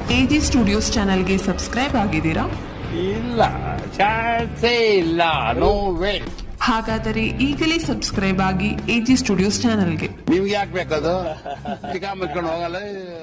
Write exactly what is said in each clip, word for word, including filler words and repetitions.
AG studios ಚಾನೆಲ್ಗೆ subscribe ಆಗಿದ್ದೀರಾ? ಇಲ್ಲ, ಚಾನ್ಸೇ ಇಲ್ಲ. No way. ಹಾಗಾದರೆ ಈಗಲೇ ಸಬ್ಸ್ಕ್ರೈಬ್ ಆಗಿ ಎಜಿ ಸ್ಟುಡಿಯೋಸ್ ಚಾನೆಲ್ಗೆ. ನಿಮ್ಗೆ ಯಾಕೆ ಬೇಕದು? ಚಿಕ್ಕ ಮುಚ್ಕೊಂಡು ಹೋಗಲ್ಲ.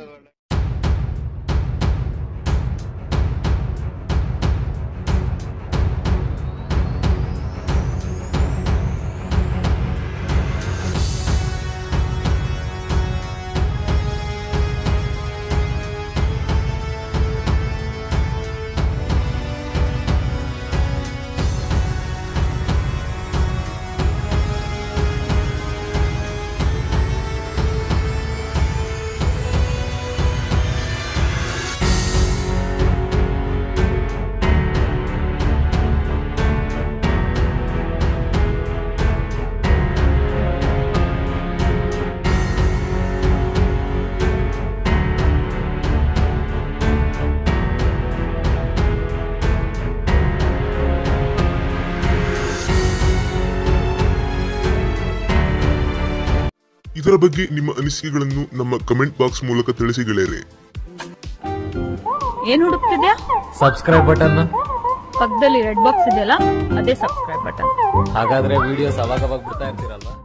ಇದರ ಬಗ್ಗೆ ನಿಮ್ಮ ಅನಿಸಿಕೆಗಳನ್ನು ನಮ್ಮ ಕಮೆಂಟ್ ಬಾಕ್ಸ್ ಮೂಲಕ ತಿಳಿಸಿ ಗೆಳೆಯರೆ. ಏನ್ ಹುಡುಕ್ತಿದ್ಯಾ? Subscribe button. ಪಕ್ಕದಲ್ಲಿ ರೆಡ್ ಬಾಕ್ಸ್ ಇದೆಯಲ್ಲ, ಅದೇ ಸಬ್ಸ್ಕ್ರೈಬ್ ಬಟನ್. ಹಾಗಾದ್ರೆ ವಿಡಿಯೋಸ್ ಅವಾಗ ಅವಾಗ ಬರ್ತಾ ಇರ್ತೀರಲ್ವಾ?